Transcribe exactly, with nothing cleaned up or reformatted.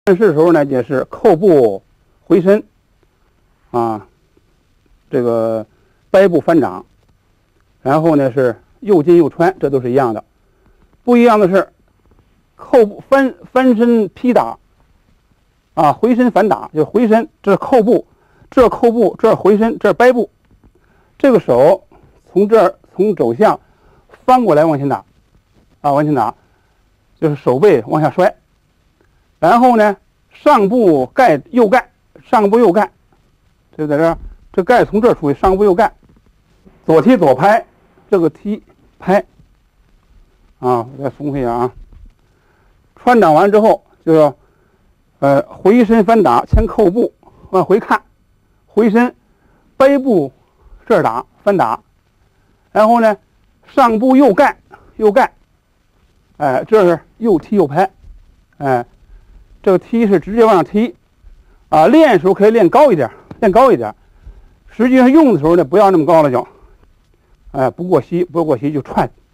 干式的时候呢，也是扣步回身，啊，这个掰步翻掌，然后呢是右进右穿，这都是一样的。不一样的是，扣步翻翻身劈打，啊，回身反打，就是回身，这是扣步，这是扣步，这是回身，这是掰步。这个手从这儿从肘向翻过来往前打，啊，往前打，就是手背往下摔。然后呢，上步盖右盖，上步右盖，这在这儿，这盖从这儿出去，上步右盖，左踢左拍，这个踢拍，啊，我再重复一下啊。穿掌完之后，就是呃回身翻打，前扣步往回看，回身背部这儿打翻打，然后呢上步右盖右盖，哎，这是右踢右拍，哎。这个踢是直接往上踢，啊，练的时候可以练高一点，练高一点。实际上用的时候呢，不要那么高了就，哎，不过膝，不过膝就踹。